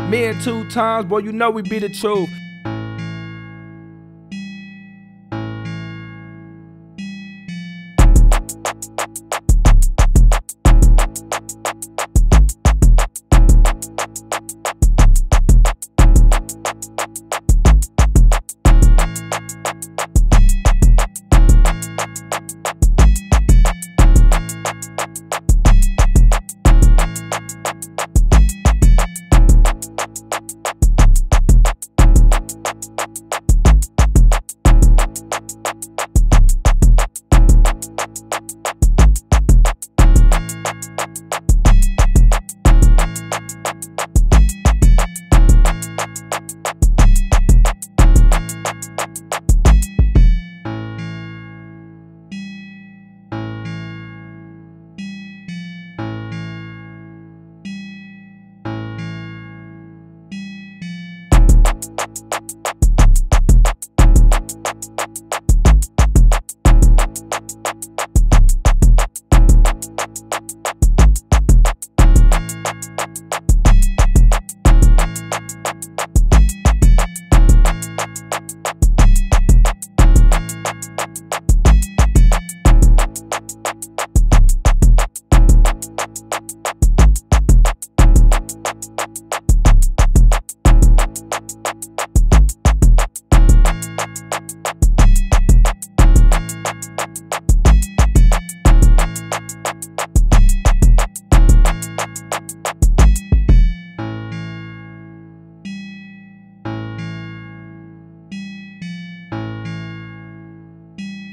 Me and 2 times, boy, you know we be the truth.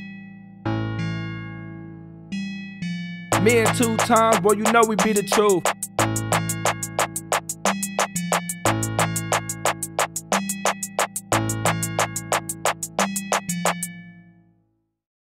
Me and 2 times, boy, you know we be the truth.